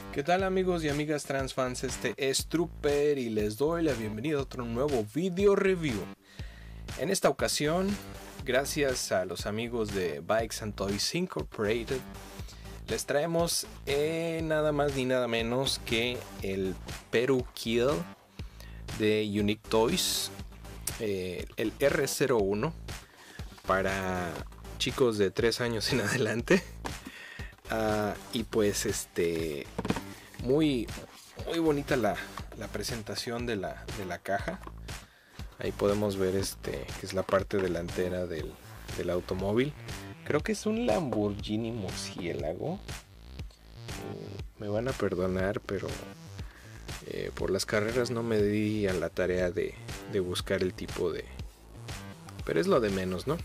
¿Qué tal amigos y amigas transfans? Este es Trooper y les doy la bienvenida a otro nuevo video review. En esta ocasión, gracias a los amigos de Bikes and Toys Incorporated, les traemos nada más ni nada menos que el Peru Kill de Unique Toys, el R01 para chicos de 3 años en adelante. Y pues muy bonita la presentación de la caja. Ahí podemos ver que es la parte delantera del automóvil. Creo que es un Lamborghini Murciélago. Me van a perdonar, pero por las carreras no me di a la tarea de buscar el tipo de... Pero es lo de menos, ¿no?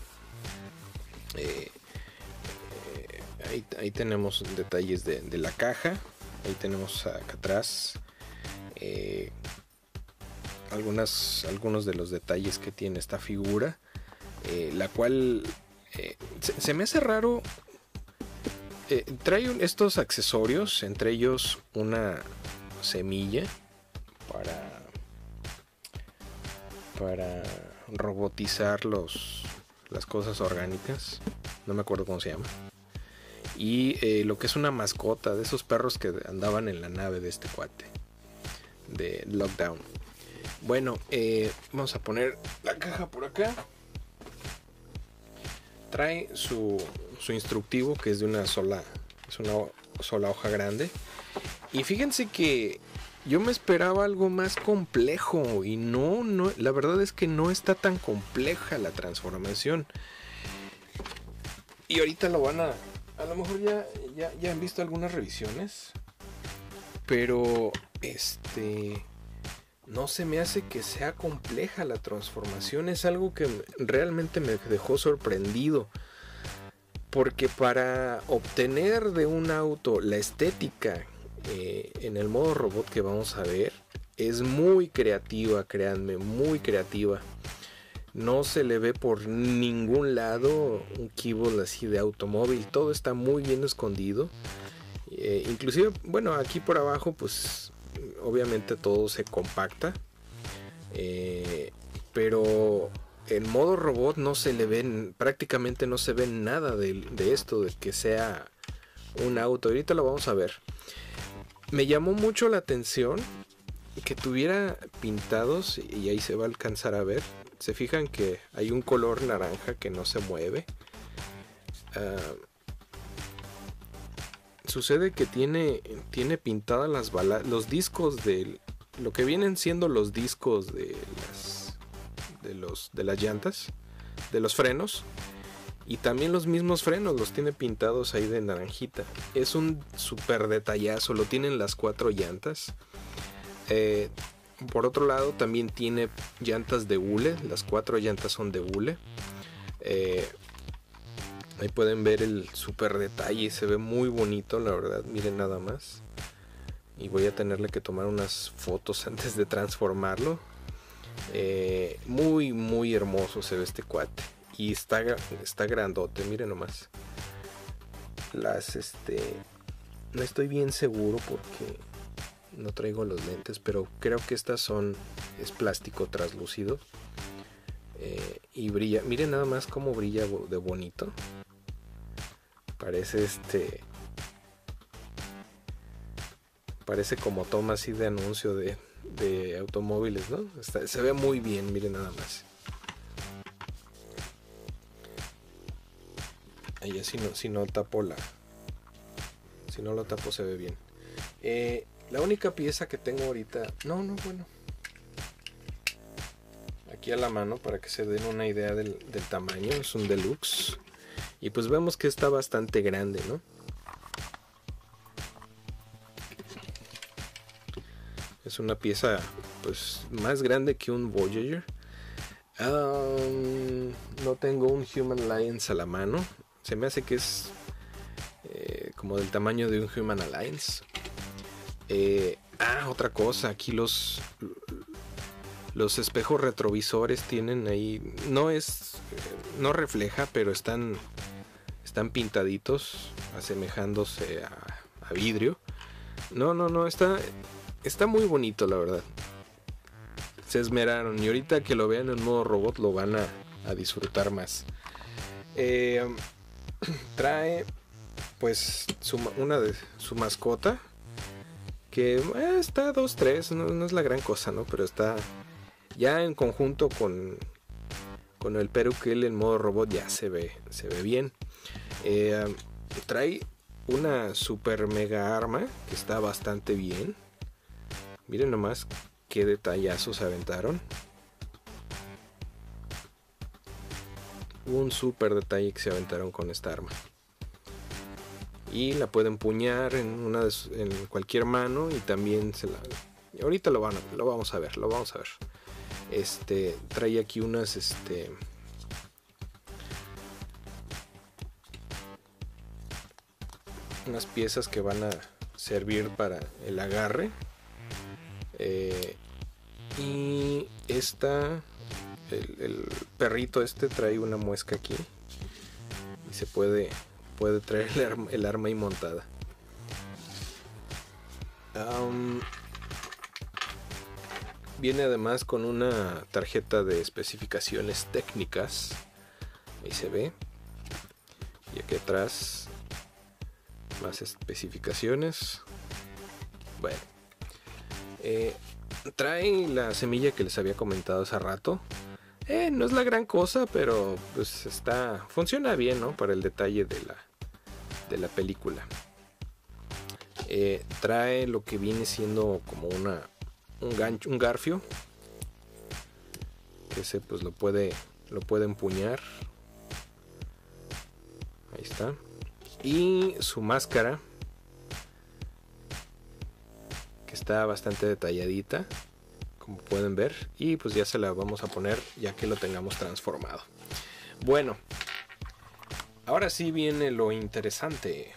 Ahí tenemos detalles de la caja. Ahí tenemos acá atrás algunos de los detalles que tiene esta figura, la cual se me hace raro. Trae estos accesorios, entre ellos una semilla para robotizar las cosas orgánicas. No me acuerdo cómo se llama. Y lo que es una mascota de esos perros que andaban en la nave de este cuate de Lockdown. Bueno, vamos a poner la caja por acá. Trae su instructivo, que es de una sola hoja grande. Y fíjense que yo me esperaba algo más complejo y no, la verdad es que no está tan compleja la transformación. Y ahorita lo van a lo mejor ya han visto algunas revisiones, pero no se me hace que sea compleja la transformación. Es algo que realmente me dejó sorprendido, porque para obtener de un auto la estética en el modo robot que vamos a ver, es muy creativa, créanme, muy creativa. No se le ve por ningún lado un keyboard así de automóvil. Todo está muy bien escondido. Inclusive, bueno, aquí por abajo pues obviamente todo se compacta. Pero en modo robot no se le ven, prácticamente no se ve nada de esto, de que sea un auto. Ahorita lo vamos a ver. Me llamó mucho la atención que tuviera pintados, y ahí se va a alcanzar a ver. Se fijan que hay un color naranja que no se mueve. Sucede que tiene pintadas los discos de lo que vienen siendo los discos de las llantas, de los frenos, y también los mismos frenos los tiene pintados ahí de naranjita. Es un super detallazo. Lo tienen las 4 llantas. Por otro lado también tiene llantas de hule. Las 4 llantas son de hule. Ahí pueden ver el super detalle. Se ve muy bonito, la verdad. Miren nada más. Y voy a tenerle que tomar unas fotos antes de transformarlo. Muy hermoso se ve este cuate. Y está grandote. Miren nomás. No estoy bien seguro porque no traigo los lentes, pero creo que estas es plástico translúcido, y brilla. Miren nada más cómo brilla de bonito. Parece como toma así de anuncio de automóviles, ¿no? Se ve muy bien, miren nada más. Ahí si no tapo si no lo tapo se ve bien. La única pieza que tengo ahorita... Bueno. Aquí a la mano para que se den una idea del tamaño. Es un deluxe. Y pues vemos que está bastante grande, ¿no? Es una pieza pues más grande que un Voyager. No tengo un Human Alliance a la mano. Se me hace que es como del tamaño de un Human Alliance. Otra cosa, aquí los espejos retrovisores tienen ahí, no refleja, pero están pintaditos, asemejándose a vidrio. No, está muy bonito, la verdad. Se esmeraron y ahorita que lo vean en modo robot lo van a disfrutar más. Trae pues su mascota, que está 2-3, no es la gran cosa, ¿no? Pero está ya en conjunto con el Peruquel en modo robot, ya se ve bien. Trae una super mega arma que está bastante bien. Miren nomás qué detallazos aventaron. Un super detalle que se aventaron con esta arma. Y la pueden empuñar en cualquier mano, y también ahorita lo vamos a ver. Trae aquí unas piezas que van a servir para el agarre. Y el perrito trae una muesca aquí y se puede traer el arma ahí montada. Viene además con una tarjeta de especificaciones técnicas, ahí se ve, y aquí atrás más especificaciones. Bueno, trae la semilla que les había comentado hace rato. No es la gran cosa, pero pues funciona bien, ¿no? Para el detalle de la película. Trae lo que viene siendo como un garfio, que pues lo puede empuñar. Ahí está. Y su máscara, que está bastante detalladita, como pueden ver, y pues ya se la vamos a poner ya que lo tengamos transformado. Bueno, ahora sí viene lo interesante.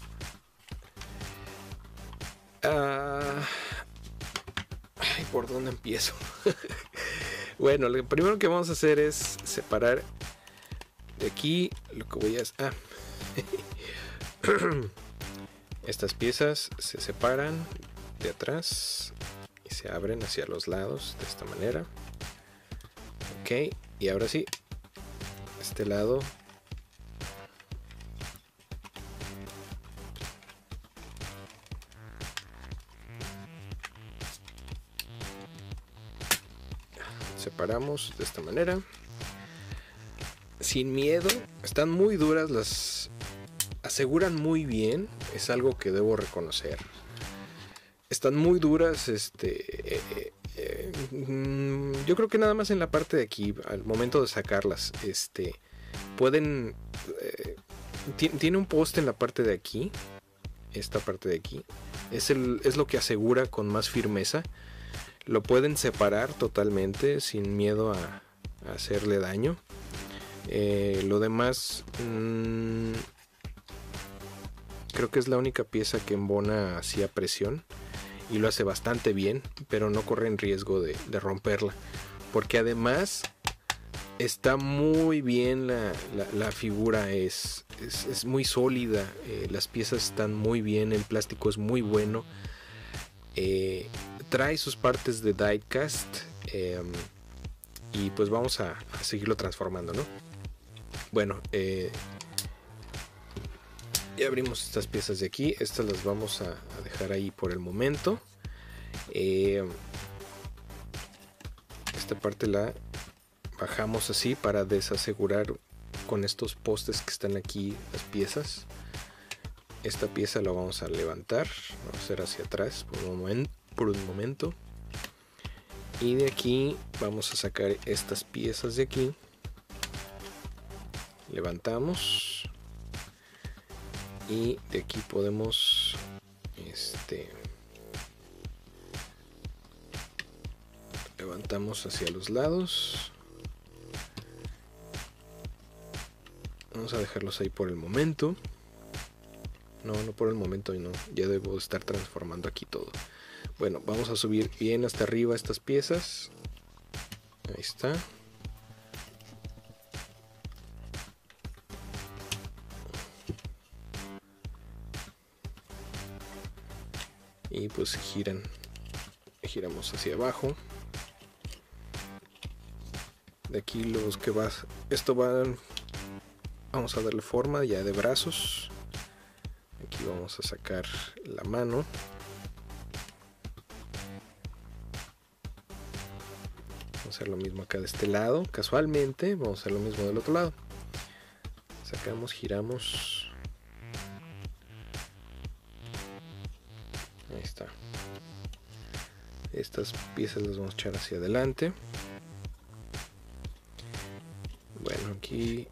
¿Por dónde empiezo? Bueno, lo primero que vamos a hacer es separar de aquí lo que voy a hacer. Estas piezas se separan de atrás y se abren hacia los lados de esta manera. Ok, y ahora sí, este lado separamos de esta manera, sin miedo. Están muy duras, las aseguran muy bien, es algo que debo reconocer. Están muy duras. Yo creo que nada más en la parte de aquí, al momento de sacarlas, pueden tiene un poste en la parte de aquí. Esta parte de aquí es lo que asegura con más firmeza. Lo pueden separar totalmente sin miedo a hacerle daño. Lo demás, creo que es la única pieza que embona así a presión y lo hace bastante bien, pero no corren riesgo de romperla, porque además está muy bien la figura, es muy sólida. Las piezas están muy bien, el plástico es muy bueno. Trae sus partes de diecast, y pues vamos a seguirlo transformando, ¿no? Bueno, ya abrimos estas piezas de aquí. Estas las vamos a dejar ahí por el momento. Esta parte la bajamos así para desasegurar con estos postes que están aquí las piezas. Esta pieza la vamos a levantar, vamos a hacer hacia atrás por un momento. Y de aquí vamos a sacar estas piezas de aquí. Levantamos. Y de aquí podemos levantamos hacia los lados. Vamos a dejarlos ahí por el momento. No por el momento, no. Ya debo estar transformando aquí todo. Bueno, vamos a subir bien hasta arriba estas piezas. Ahí está. y pues giramos hacia abajo. De aquí los que vamos a darle forma ya de brazos. Aquí vamos a sacar la mano. Vamos a hacer lo mismo acá de este lado. Casualmente vamos a hacer lo mismo del otro lado. Sacamos, giramos. Ahí está. Estas piezas las vamos a echar hacia adelante. Bueno, aquí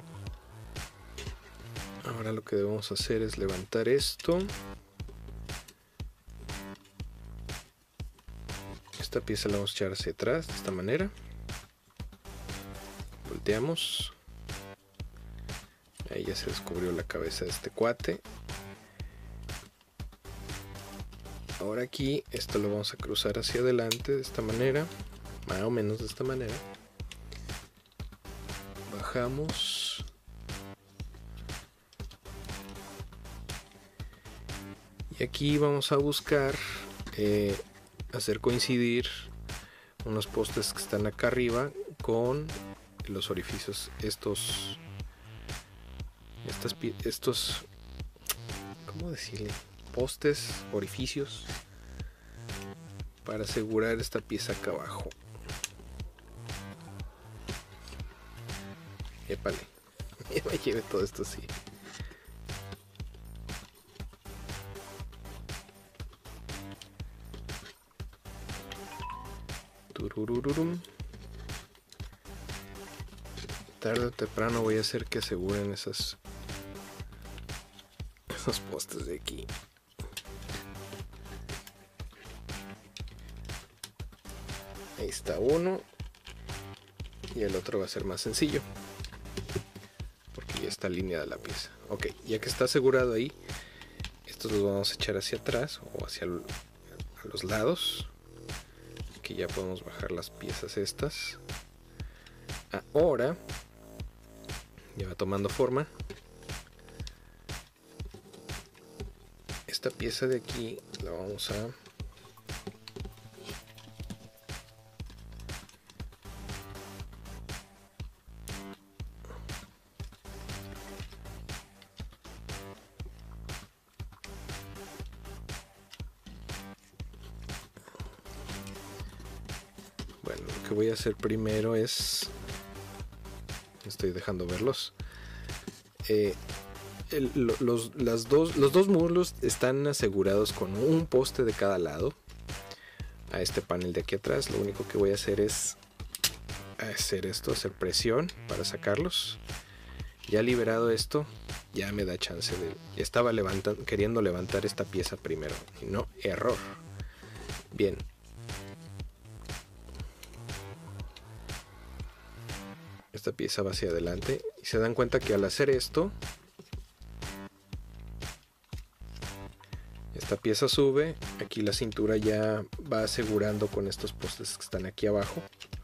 ahora lo que debemos hacer es levantar esto. Esta pieza la vamos a echar hacia atrás de esta manera. Volteamos. Ahí ya se descubrió la cabeza de este cuate. Ahora aquí esto lo vamos a cruzar hacia adelante de esta manera, más o menos de esta manera. Bajamos. Y aquí vamos a buscar hacer coincidir unos postes que están acá arriba con los orificios, estos, ¿cómo decirle? Postes, orificios, para asegurar esta pieza acá abajo. Épale, ya me lleve todo esto así. Turururum. Tarde o temprano voy a hacer que aseguren esos postes de aquí. Ahí está uno. Y el otro va a ser más sencillo, porque ya está alineada la pieza. Ok, ya que está asegurado ahí, estos los vamos a echar hacia atrás o hacia a los lados. Aquí ya podemos bajar las piezas estas. Ahora ya va tomando forma. Esta pieza de aquí la vamos a lo que voy a hacer primero es, estoy dejando verlos, los dos muslos están asegurados con un poste de cada lado a este panel de aquí atrás. Lo único que voy a hacer es hacer presión para sacarlos. Ya liberado esto, ya me da chance de, ya estaba queriendo levantar esta pieza primero y no, error. Bien. Esta pieza va hacia adelante y se dan cuenta que al hacer esto, esta pieza sube. Aquí la cintura ya va asegurando con estos postes que están aquí abajo.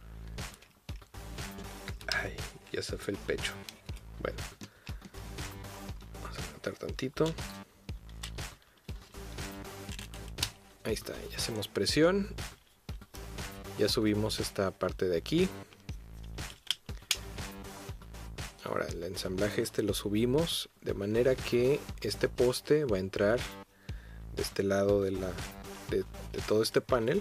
Ay, ya se fue el pecho. Bueno, vamos a levantar tantito. Ahí está, ya hacemos presión. Ya subimos esta parte de aquí. Ahora el ensamblaje lo subimos de manera que este poste va a entrar de este lado de todo este panel.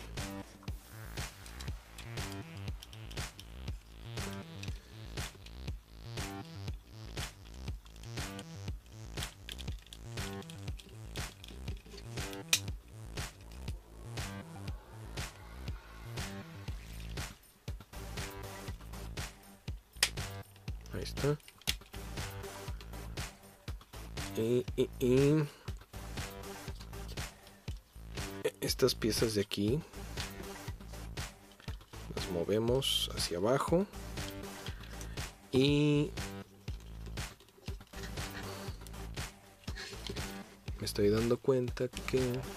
Ahí está. Y estas piezas de aquí las movemos hacia abajo y me estoy dando cuenta que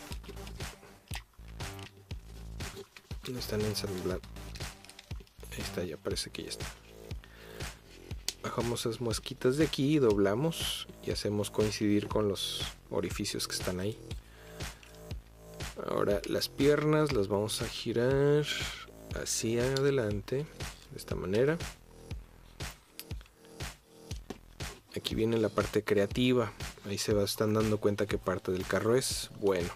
no están ensamblados. Ahí está, ya parece que ya está. Bajamos esas mosquitas de aquí, doblamos y hacemos coincidir con los orificios que están ahí. Ahora las piernas las vamos a girar hacia adelante de esta manera. Aquí viene la parte creativa. Ahí se están dando cuenta qué parte del carro es. Bueno,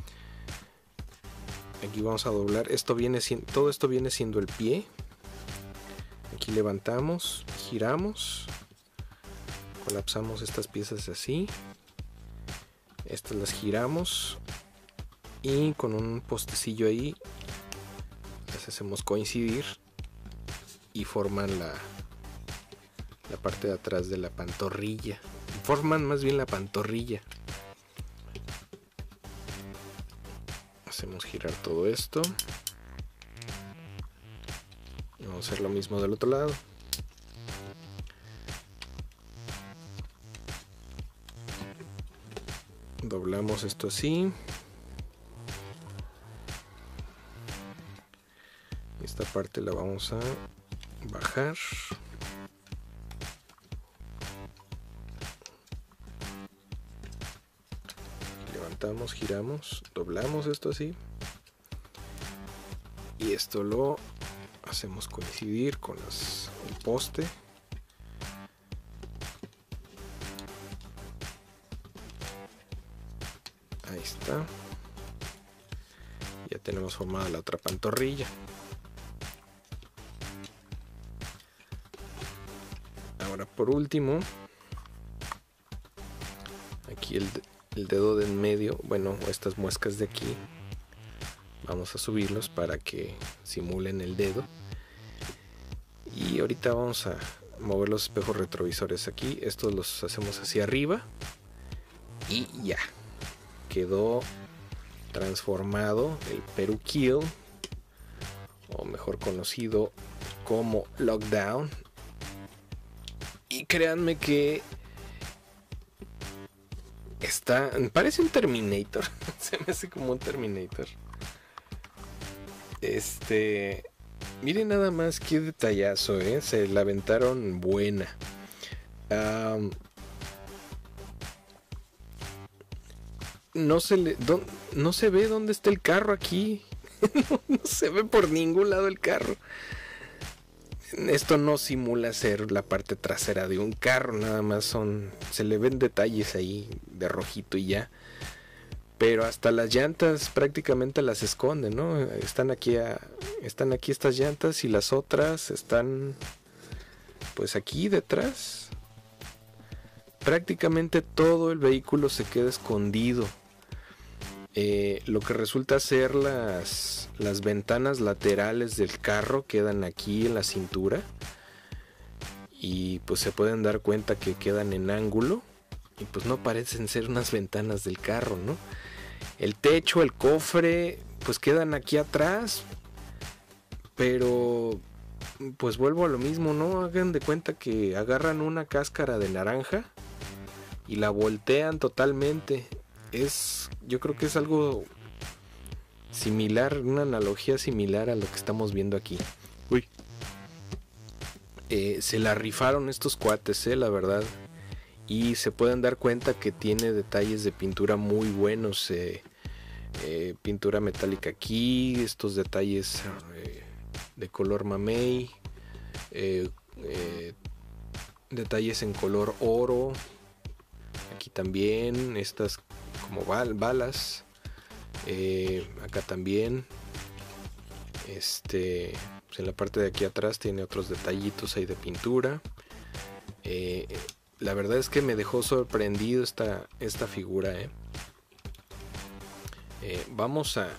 aquí vamos a doblar. Todo esto viene siendo el pie. Aquí levantamos, giramos, colapsamos estas piezas así. Estas las giramos y con un postecillo ahí las hacemos coincidir y forman la parte de atrás de la pantorrilla. Forman más bien la pantorrilla. Hacemos girar todo esto. Vamos a hacer lo mismo del otro lado. Doblamos esto así. Esta parte la vamos a bajar. Levantamos, giramos, doblamos esto así. Y esto lo hacemos coincidir con el poste. Ahí está. Ya tenemos formada la otra pantorrilla. Ahora por último, aquí el dedo de en medio, bueno, estas muescas de aquí, vamos a subirlos para que simulen el dedo. Y ahorita vamos a mover los espejos retrovisores aquí. Estos los hacemos hacia arriba. Y ya. Quedó transformado el Peruquil, o mejor conocido como Lockdown. Y créanme que parece un Terminator. Se me hace como un Terminator. Miren nada más qué detallazo, se la aventaron buena. No se ve dónde está el carro aquí. No se ve por ningún lado el carro. Esto no simula ser la parte trasera de un carro, nada más se le ven detalles ahí de rojito y ya. Pero hasta las llantas prácticamente las esconden, ¿no? Están aquí estas llantas y las otras están pues aquí detrás. Prácticamente todo el vehículo se queda escondido. Lo que resulta ser las ventanas laterales del carro quedan aquí en la cintura. Y pues se pueden dar cuenta que quedan en ángulo. Y pues no parecen ser unas ventanas del carro, ¿no? El techo, el cofre, pues quedan aquí atrás. Pero pues vuelvo a lo mismo, ¿no? Hagan de cuenta que agarran una cáscara de naranja y la voltean totalmente. Yo creo que es algo similar, una analogía similar a lo que estamos viendo aquí. Uy. Se la rifaron estos cuates, la verdad. Y se pueden dar cuenta que tiene detalles de pintura muy buenos. Pintura metálica aquí, estos detalles de color mamey, detalles en color oro. Aquí también estas como balas. Acá también. Pues en la parte de aquí atrás tiene otros detallitos ahí de pintura. La verdad es que me dejó sorprendido esta figura. Vamos a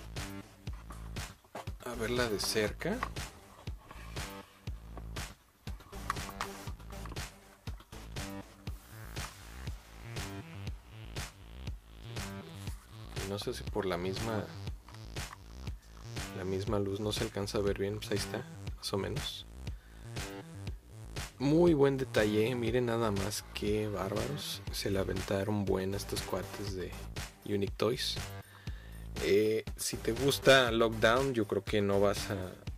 verla de cerca. No sé si por la misma luz no se alcanza a ver bien. Pues ahí está, más o menos. Muy buen detalle, miren nada más que bárbaros. Se le aventaron buenas estos cuates de Unique Toys. Si te gusta Lockdown, yo creo que no vas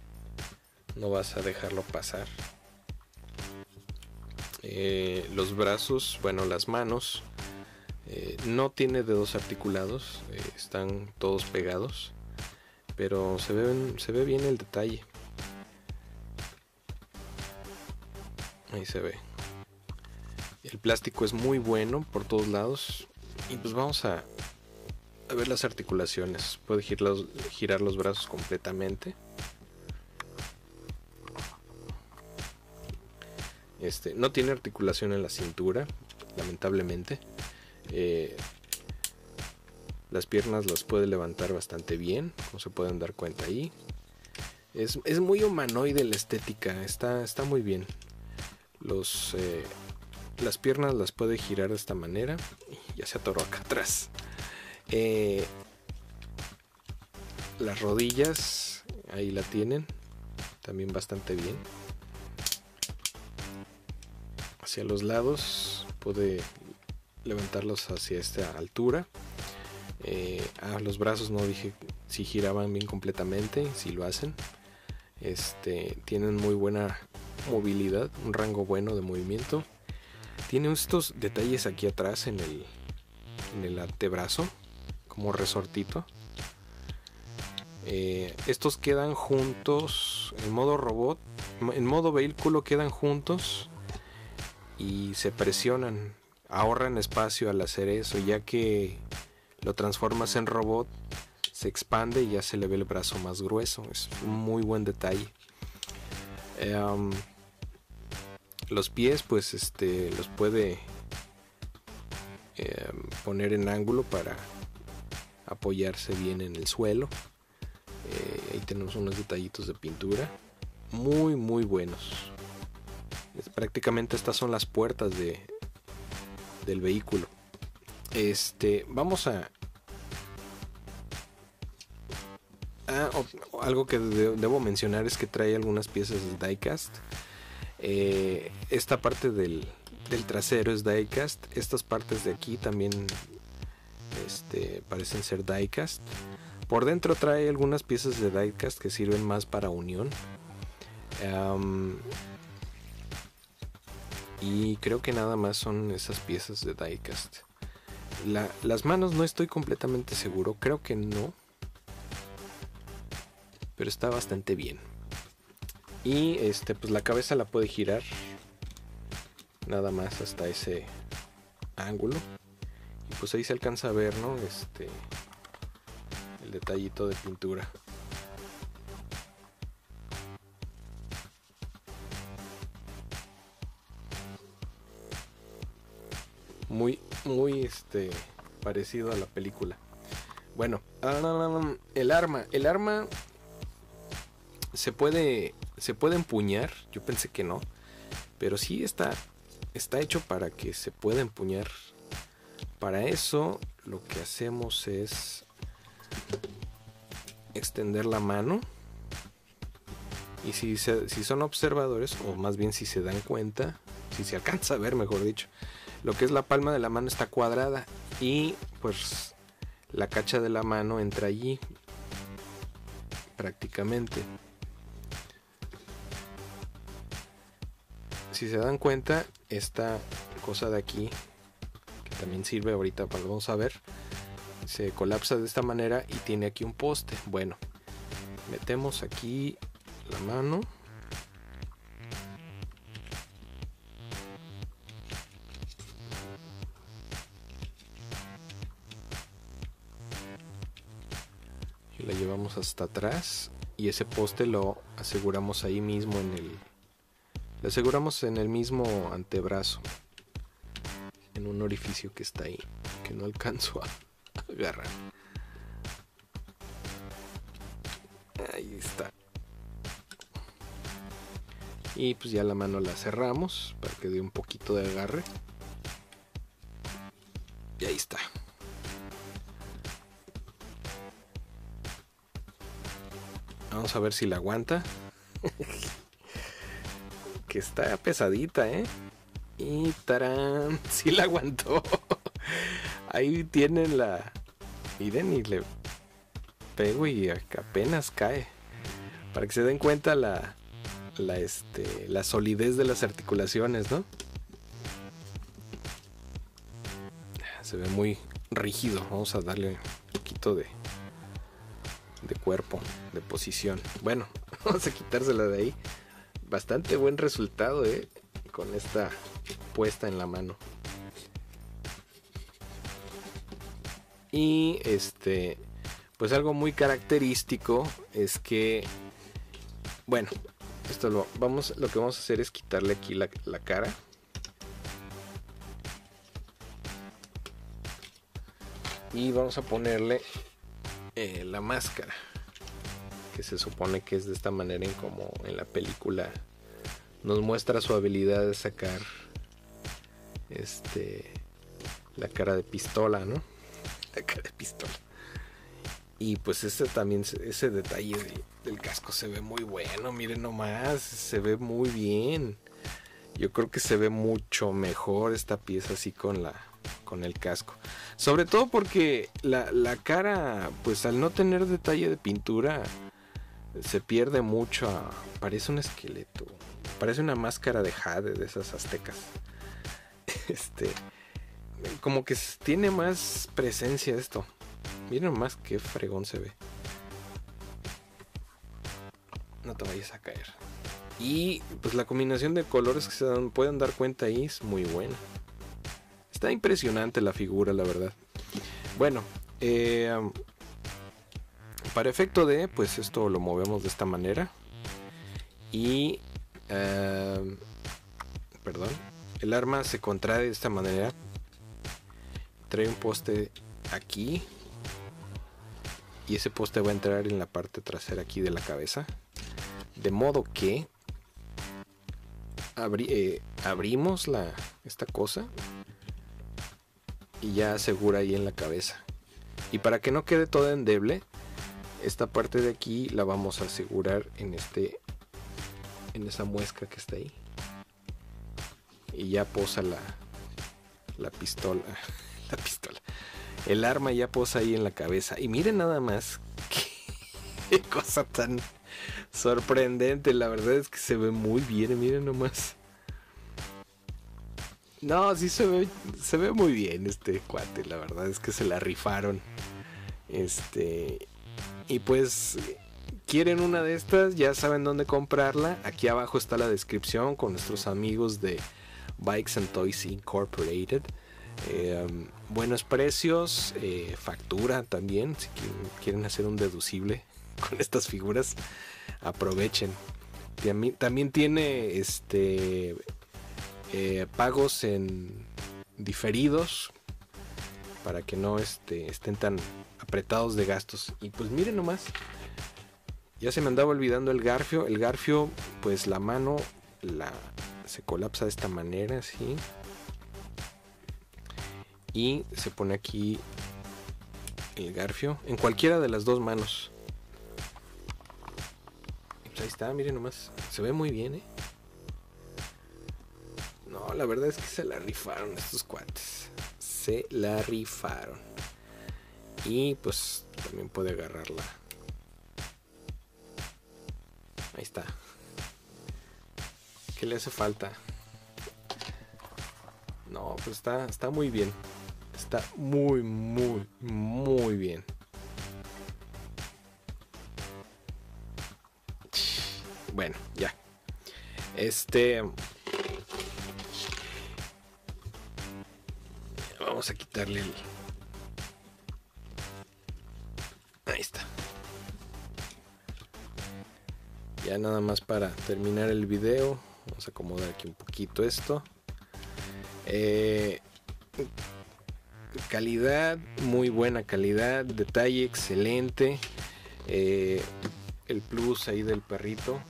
a dejarlo pasar. Los brazos, bueno, las manos, No tiene dedos articulados, están todos pegados, pero se ve bien el detalle. Ahí se ve. El plástico es muy bueno por todos lados. Y pues vamos a ver las articulaciones. Puede girar los brazos completamente. No tiene articulación en la cintura, lamentablemente. Las piernas las puede levantar bastante bien, como se pueden dar cuenta ahí. Es muy humanoide la estética, está muy bien. Las piernas las puede girar de esta manera. Ya se atoró acá atrás. Las rodillas, ahí la tienen, también bastante bien. Hacia los lados puede levantarlos hacia esta altura. Los brazos no dije si giraban bien completamente, si lo hacen. Tienen muy buena movilidad, un rango bueno de movimiento. Tiene estos detalles aquí atrás en el antebrazo, como resortito. Estos quedan juntos en modo robot, en modo vehículo quedan juntos y se presionan. Ahorran espacio al hacer eso, ya que lo transformas en robot, se expande y ya se le ve el brazo más grueso. Es un muy buen detalle. Los pies pues los puede poner en ángulo para apoyarse bien en el suelo. Ahí tenemos unos detallitos de pintura muy buenos. Prácticamente estas son las puertas del vehículo. Vamos a algo que debo mencionar es que trae algunas piezas de diecast. Esta parte del trasero es diecast. Estas partes de aquí también parecen ser diecast. Por dentro trae algunas piezas de diecast que sirven más para unión. Y creo que nada más son esas piezas de diecast. Las manos no estoy completamente seguro, creo que no, pero está bastante bien. Y pues la cabeza la puede girar nada más hasta ese ángulo. Y pues ahí se alcanza a ver, ¿no? El detallito de pintura. Muy parecido a la película. Bueno, el arma se puede empuñar. Yo pensé que no, pero sí está hecho para que se pueda empuñar. Para eso lo que hacemos es extender la mano. Y si son observadores, o más bien si se dan cuenta, si se alcanza a ver, mejor dicho, lo que es la palma de la mano está cuadrada y pues la cacha de la mano entra allí prácticamente. Si se dan cuenta, esta cosa de aquí, que también sirve ahorita para lo vamos a ver, se colapsa de esta manera y tiene aquí un poste. Bueno, metemos aquí la mano. Y la llevamos hasta atrás y ese poste lo aseguramos ahí mismo lo aseguramos en el mismo antebrazo, en un orificio que está ahí, que no alcanzo a agarrar. Ahí está. Y pues ya la mano la cerramos para que dé un poquito de agarre. Y ahí está. Vamos a ver si la aguanta. Que está pesadita, Y tarán, sí la aguantó. Ahí tienen miren, y le pego y apenas cae. Para que se den cuenta la solidez de las articulaciones, ¿no? Se ve muy rígido. Vamos a darle un poquito de cuerpo, de posición. Bueno, vamos a quitársela de ahí. Bastante buen resultado, con esta puesta en la mano. Y pues algo muy característico es que, bueno, lo que vamos a hacer es quitarle aquí la cara. Y vamos a ponerle la máscara, que se supone que es de esta manera, en como en la película nos muestra su habilidad de sacar la cara de pistola, ¿no? La cara de pistola. Y pues ese detalle del casco se ve muy bueno. Miren nomás, se ve muy bien. Yo creo que se ve mucho mejor esta pieza así con el casco. Sobre todo porque la cara, pues al no tener detalle de pintura, se pierde mucho. Parece un esqueleto. Parece una máscara de jade de esas aztecas. Como que tiene más presencia esto. Miren más qué fregón se ve. No te vayas a caer. Y pues la combinación de colores que se pueden dar cuenta ahí es muy buena. Está impresionante la figura, la verdad. Bueno, para efecto de, pues esto lo movemos de esta manera. Y perdón, el arma se contrae de esta manera. Trae un poste aquí. Y ese poste va a entrar en la parte trasera aquí de la cabeza. De modo que abrimos esta cosa y ya asegura ahí en la cabeza. Y para que no quede toda endeble, esta parte de aquí la vamos a asegurar en esa muesca que está ahí. Y ya posa la pistola. La pistola. El arma ya posa ahí en la cabeza. Y miren nada más qué cosa tan sorprendente. La verdad es que se ve muy bien. Miren nomás. No, sí se ve muy bien este cuate. La verdad es que se la rifaron. Y pues, quieren una de estas, ya saben dónde comprarla. Aquí abajo está la descripción con nuestros amigos de Bikes and Toys Incorporated. Buenos precios, factura también. Si quieren hacer un deducible con estas figuras, aprovechen. También tiene pagos en diferidos para que no estén tan apretados de gastos. Y pues miren nomás, ya se me andaba olvidando el garfio. El garfio, pues la mano se colapsa de esta manera, así. Y se pone aquí el garfio en cualquiera de las dos manos. Pues ahí está, miren nomás. Se ve muy bien, No, la verdad es que se la rifaron estos cuates. Se la rifaron. Y pues también puede agarrarla. Ahí está. ¿Qué le hace falta? No, pues está muy bien. Está muy, muy, muy bien. Bueno, ya. Vamos a quitarle Ahí está. Ya nada más para terminar el video. Vamos a acomodar aquí un poquito esto. Calidad, muy buena calidad. Detalle excelente. El plus ahí del perrito,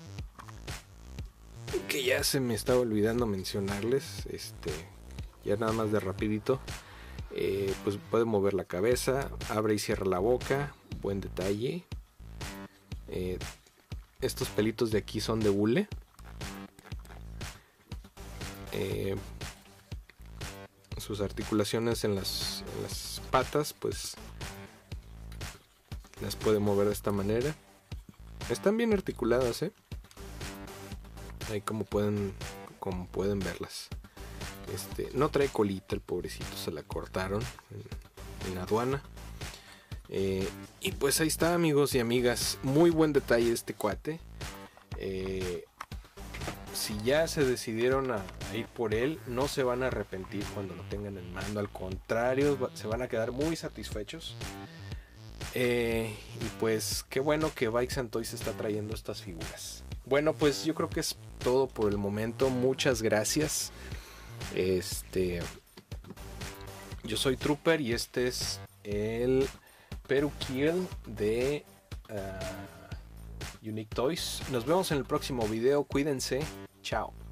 que ya se me estaba olvidando mencionarles. Ya nada más de rapidito. Pues puede mover la cabeza, abre y cierra la boca. Buen detalle. Estos pelitos de aquí son de hule. Sus articulaciones en las patas, pues las puede mover de esta manera. Están bien articuladas, ahí como pueden verlas. No trae colita el pobrecito, se la cortaron en aduana. Y pues ahí está, amigos y amigas, muy buen detalle este cuate. Si ya se decidieron a ir por él, no se van a arrepentir cuando lo tengan en mano, al contrario, se van a quedar muy satisfechos. Y pues qué bueno que Bikes and Toys está trayendo estas figuras. Bueno, pues yo creo que es todo por el momento. Muchas gracias. Yo soy Trooper y este es el Peruquiel de Unique Toys. Nos vemos en el próximo video. Cuídense. Chao.